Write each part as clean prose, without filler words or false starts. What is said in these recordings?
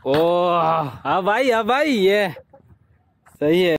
ओ हाँ भाई ये सही है।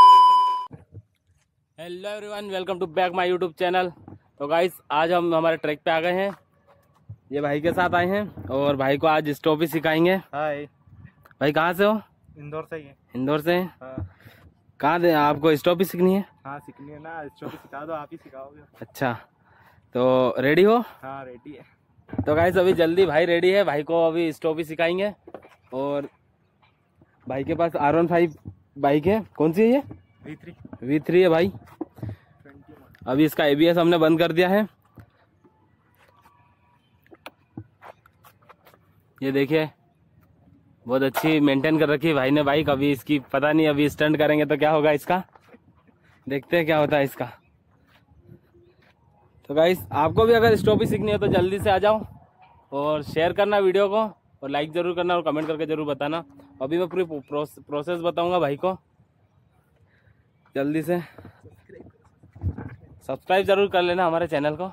Hello everyone, welcome to back my YouTube channel. तो गाइस आज हम हमारे ट्रैक पे आ गए हैं। ये भाई के साथ आए हैं और भाई को आज स्टॉप ही सिखाएंगे। हाय भाई कहाँ से हो? इंदौर से ही है। इंदौर से? हाँ। कहाँ दे आपको स्टॉप ही सीखनी है? हाँ सीखनी है ना, स्टॉप ही सिखा दो, आप ही सिखाओगे। अच्छा तो रेडी हो? हाँ रेडी है। तो गाइस अभी जल्दी भाई रेडी है, भाई को अभी स्टॉप ही सिखाएंगे। और भाई के पास R15 बाइक है। कौन सी है ये? V3 है भाई। अभी इसका ABS हमने बंद कर दिया है। ये देखिए बहुत अच्छी मेंटेन कर रखी है भाई ने बाइक। अभी इसकी पता नहीं, अभी स्टंट करेंगे तो क्या होगा इसका, देखते हैं क्या होता है इसका। तो गाइस आपको भी अगर स्टॉप ही सीखनी है तो जल्दी से आ जाओ और शेयर करना वीडियो को और लाइक जरूर करना और कमेंट करके जरूर बताना। अभी मैं पूरी प्रोसेस बताऊंगा भाई को। जल्दी से सब्सक्राइब जरूर कर लेना हमारे चैनल को।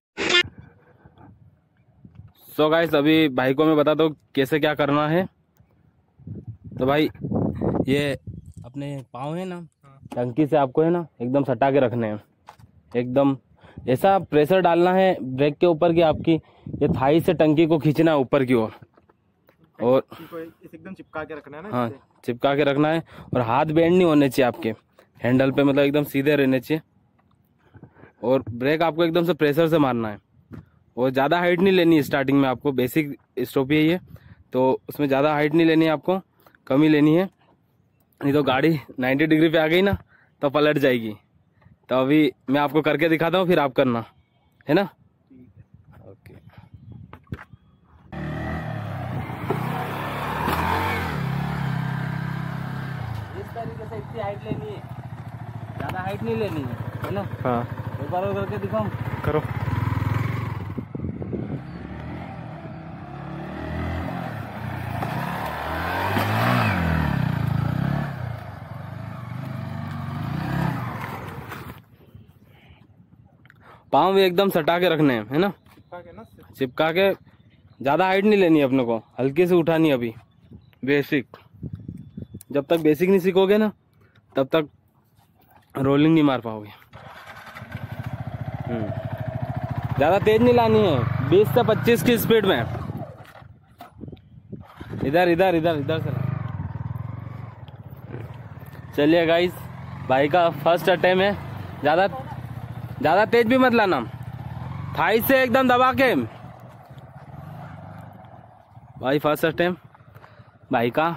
सो गाइस अभी भाई को मैं बताता हूँ कैसे क्या करना है। तो भाई ये अपने पाँव है ना, टंकी से आपको है ना एकदम सटा के रखने हैं। एकदम ऐसा प्रेशर डालना है ब्रेक के ऊपर कि आपकी ये थाई से टंकी को खींचना है ऊपर की ओर और एकदम चिपका के रखना है ना। हाँ चिपका के रखना है और हाथ बेंड नहीं होने चाहिए आपके हैंडल पे, मतलब एकदम सीधे रहने चाहिए। और ब्रेक आपको एकदम से प्रेशर से मारना है और ज़्यादा हाइट नहीं लेनी है स्टार्टिंग में। आपको बेसिक स्टॉप ही है तो उसमें ज़्यादा हाइट नहीं लेनी है, आपको कम ही लेनी है, नहीं तो गाड़ी 90 डिग्री पे आ गई ना तो पलट जाएगी। तो अभी मैं आपको करके दिखाता हूँ, फिर आप करना है ना। ओके इस तरीके से इतनी हाइट लेनी है, ज़्यादा हाइट नहीं लेनी है ना। हाँ एक बार और करके दिखाऊं? करो। पाँव भी एकदम सटा के रखने हैं है ना, चिपका के। ज़्यादा हाइट नहीं लेनी है अपने को, हल्के से उठानी है अभी बेसिक। जब तक बेसिक नहीं सीखोगे ना तब तक रोलिंग नहीं मार पाओगे। ज़्यादा तेज नहीं लानी है, 20 से 25 की स्पीड में। इधर इधर इधर इधर से। चलिए गाइस भाई का फर्स्ट अटेम्प्ट है। ज़्यादा तेज भी मत लाना, थाई से एकदम दबा के। भाई फर्स्ट अटेम्प्ट भाई का,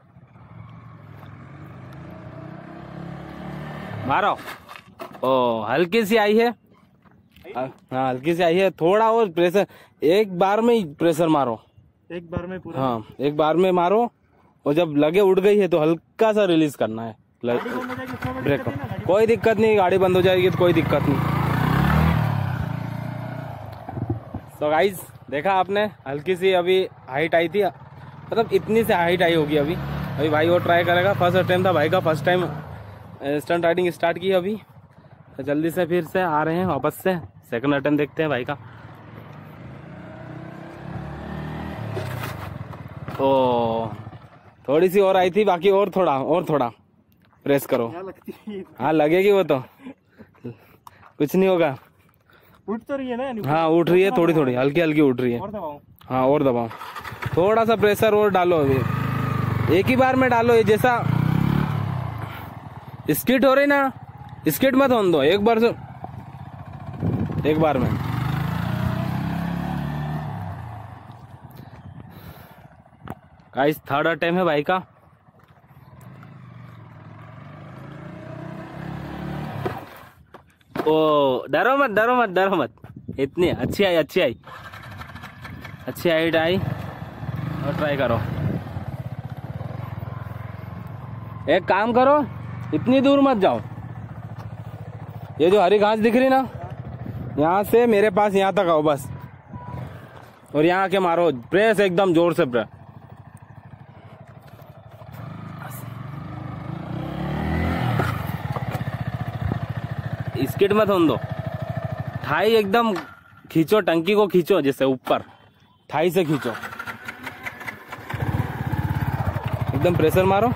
मारो। ओ हल्की सी आई है। हाँ हल्की सी आई है, थोड़ा और प्रेशर, एक बार में ही प्रेशर मारो। एक बार में पूरा? हाँ एक बार में मारो और जब लगे उड़ गई है तो हल्का सा रिलीज करना है ब्रेक को। कोई दिक्कत नहीं, गाड़ी बंद हो जाएगी तो कोई दिक्कत नहीं। तो गाइस देखा आपने, हल्की सी अभी हाइट आई थी, मतलब इतनी से हाइट आई होगी अभी। अभी भाई वो ट्राई करेगा, फर्स्ट अटेम्प्ट था भाई का, first time stunt riding start की अभी। तो जल्दी से फिर से आ रहे हैं वापस से, सेकंड अटेम्प्ट देखते हैं भाई का। ओ थोड़ी सी और आई थी बाकी, और थोड़ा प्रेस करो। हाँ लगेगी वो तो, कुछ नहीं होगा। उठ तो रही है ना? हाँ उठ रही है, थोड़ी थोड़ी हल्की हल्की उठ रही है। और दबाओ? हाँ और दबाओ, थोड़ा सा प्रेशर और डालो। अभी एक ही बार में डालो, ये जैसा स्किट हो रही ना, स्किट मत होने दो, एक बार से, एक बार में। गाइस थर्ड अटेम्प्ट है भाई का। ओ डरो मत, इतनी अच्छी आई हाइट आई। और ट्राई करो, एक काम करो, इतनी दूर मत जाओ। ये जो हरी घास दिख रही ना, यहाँ से मेरे पास यहाँ तक आओ बस, और यहाँ आके मारो प्रेस, एकदम जोर से प्रेस। स्किड मत होने दो, थाई एकदम खींचो, टंकी को खींचो, जैसे ऊपर थाई से खींचो। एकदम प्रेशर मारो।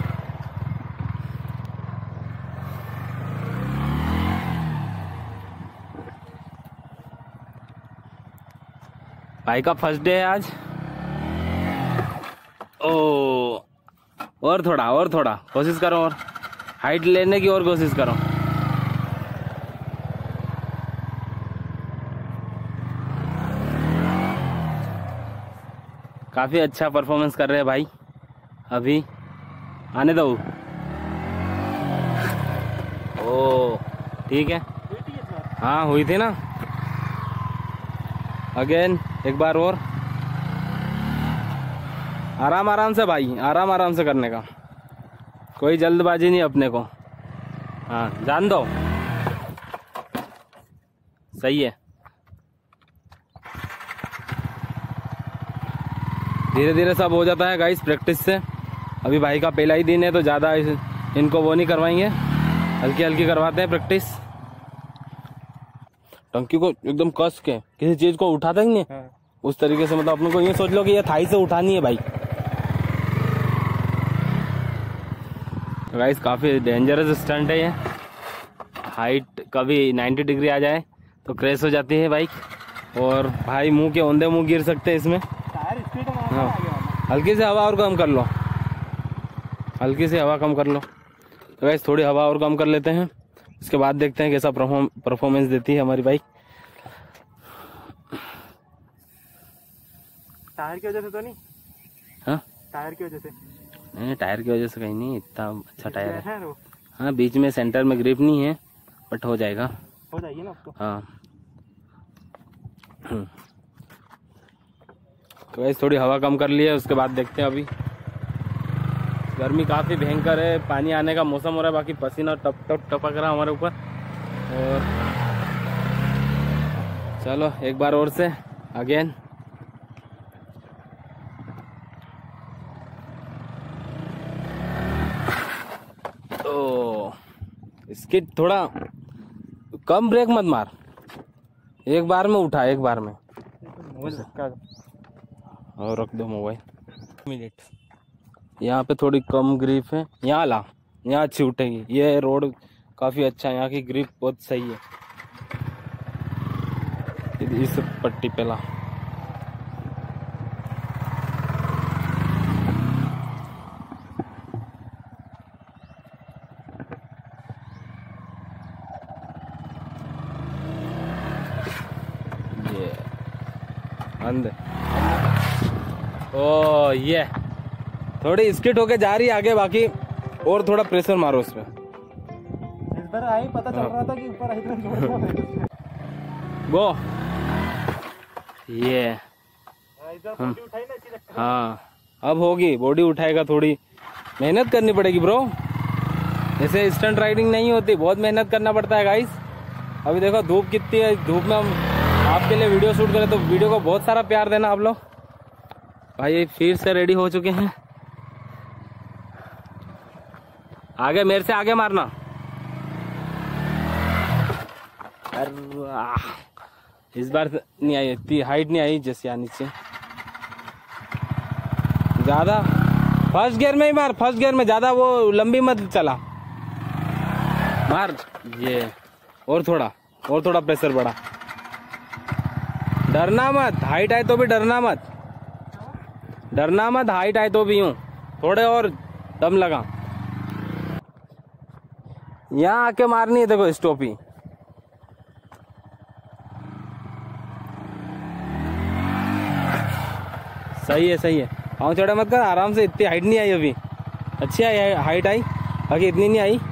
भाई का फर्स्ट डे है आज। ओ, और थोड़ा कोशिश करो, और हाइट लेने की और कोशिश करो। काफी अच्छा परफॉर्मेंस कर रहे हैं भाई। अभी आने दो। ओ ठीक है, हाँ हुई थी ना। अगेन एक बार और, आराम से भाई, आराम से करने का, कोई जल्दबाजी नहीं अपने को। हाँ जान दो, सही है। धीरे धीरे सब हो जाता है गाइस प्रैक्टिस से। अभी भाई का पहला ही दिन है तो ज़्यादा इनको वो नहीं करवाएंगे, हल्की हल्की करवाते हैं प्रैक्टिस। टंकी को एकदम कस के किसी चीज को उठाता ही नहीं। हाँ। उस तरीके से, मतलब अपने को ये सोच लो कि ये थाई से उठानी है भाई। गाइस काफी डेंजरस स्टंट है ये। हाइट कभी 90 डिग्री आ जाए तो क्रैश हो जाती है बाइक, और भाई मुंह के औंधे मुंह गिर सकते हैं इसमें। हाँ। हल्की से हवा और कम कर लो, हल्की से हवा कम कर लो। तो गाइस थोड़ी हवा और कम कर लेते हैं, इसके बाद देखते हैं कैसा परफॉर्मेंस देती है हमारी बाइक। टायर की वजह से तो नहीं? हाँ टायर की वजह से नहीं, टायर की वजह से कहीं नहीं, इतना अच्छा टायर है। हाँ बीच में सेंटर में ग्रिप नहीं है, बट हो जाएगा, हो जाएगी ना आपको। हाँ। तो वैसे थोड़ी हवा कम कर ली है, उसके बाद देखते हैं। अभी गर्मी काफ़ी भयंकर है, पानी आने का मौसम हो रहा है, बाकी पसीना टप टप टपक रहा है हमारे ऊपर। और चलो एक बार और से अगेन। तो इसकी थोड़ा कम ब्रेक मत मार, एक बार में उठा, एक बार में। और रख दो मोबाइल। मिनट यहाँ पे थोड़ी कम ग्रिप है, यहाँ ला, यहाँ अच्छी उठेगी। ये रोड काफी अच्छा है, यहाँ की ग्रिप बहुत सही है। इस पट्टी पे ला। ये अंदर, ओ ये थोड़ी स्किट होके जा रही है आगे, बाकी और थोड़ा प्रेशर मारो उसमें। इस बार आई पता चल रहा था कि ऊपर आई तो वो ये हाँ अब होगी, बॉडी उठाएगा। थोड़ी मेहनत करनी पड़ेगी ब्रो, जैसे स्टंट राइडिंग नहीं होती, बहुत मेहनत करना पड़ता है गाइस। अभी देखो धूप कितनी है, धूप में हम आपके लिए वीडियो शूट करें तो वीडियो को बहुत सारा प्यार देना आप लोग। भाई फिर से रेडी हो चुके हैं, आगे मेरे से आगे मारना। अरे इस बार नहीं आई, इतनी हाइट नहीं आई जैसे आनी चाहिए ज्यादा। फर्स्ट गियर में ही मार, फर्स्ट गियर में, ज्यादा वो लंबी मत चला, मार ये। और थोड़ा प्रेशर बढ़ा, डरना मत। हाइट आए तो भी डरना मत, डरना मत। हाइट आए तो भी यूं थोड़े और दम लगा। यहाँ आके मारनी है, देखो स्टॉपी। सही है। पाँव चौड़ा मत कर, आराम से। इतनी हाइट नहीं आई अभी, अच्छी आई हाइट आई, बाकी इतनी नहीं आई।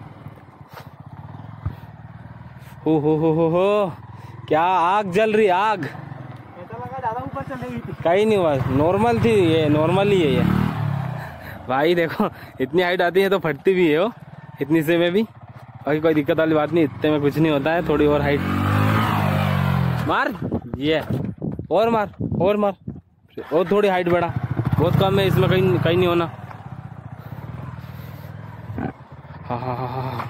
हो क्या आग जल रही, आग। ऐसा लगा ज्यादा ऊपर चल रही थी। कहीं नहीं हुआ, नॉर्मल थी ये, नॉर्मल ही है ये। भाई देखो इतनी हाइट आती है तो फटती भी है वो, इतनी से में भी। बाकी कोई दिक्कत वाली बात नहीं, इतने में कुछ नहीं होता है। थोड़ी और हाइट मार, ये और मार, और थोड़ी हाइट बढ़ा, बहुत कम है इसमें, कहीं नहीं होना। हाँ।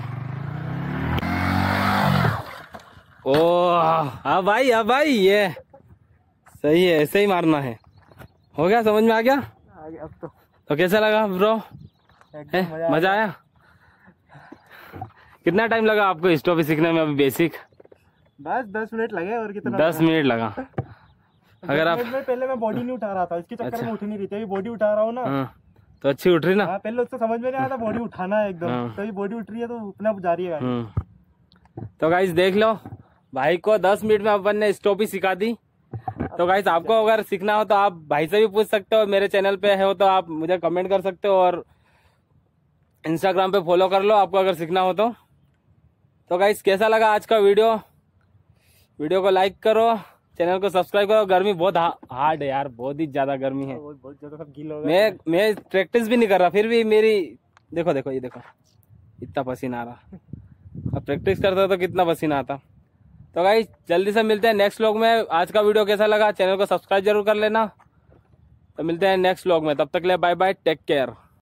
ओ हाँ भाई ये सही है, ऐसे ही मारना है। हो गया, समझ में आ गया। अब तो तो कैसा लगा ब्रो? एकदम मजा आया? कितना टाइम लगा आपको स्टॉपी सीखने में अभी बेसिक? बस 10 मिनट लगे और कितना। 10 मिनट लगा। अगर आप पहले मैं बॉडी नहीं उठा रहा था, इसके चक्कर में उठ नहीं रही थी। अभी बॉडी उठा रहा हूँ ना। हाँ, तो अच्छी उठ रही ना? हाँ, पहले उससे समझ में नहीं आया था बॉडी उठाना है एकदम। हाँ। तो अभी बॉडी उठ रही है तो अपने आप जा रही है गाड़ी। तो गाइस देख लो, भाई को 10 मिनट में अपन ने स्टॉपी सिखा दी। तो गाइस आपको अगर सीखना हो तो आप भाई से भी पूछ सकते हो, मेरे चैनल पे हो तो आप मुझे कमेंट कर सकते हो, और इंस्टाग्राम पे फॉलो कर लो आपको अगर सीखना हो तो। तो गाइस कैसा लगा आज का वीडियो? वीडियो को लाइक करो, चैनल को सब्सक्राइब करो। गर्मी बहुत हार्ड है यार, बहुत ही ज्यादा गर्मी है। बहुत ज्यादा सब गीला हो गया। मैं प्रैक्टिस भी नहीं कर रहा, फिर भी मेरी देखो ये देखो, इतना पसीना आ रहा। अब प्रैक्टिस करता तो कितना पसीना आता। तो गाइस जल्दी से मिलते हैं नेक्स्ट व्लॉग में। आज का वीडियो कैसा लगा चैनल को सब्सक्राइब जरूर कर लेना। तो मिलते हैं नेक्स्ट व्लॉग में, तब तक के लिए बाय बाय, टेक केयर।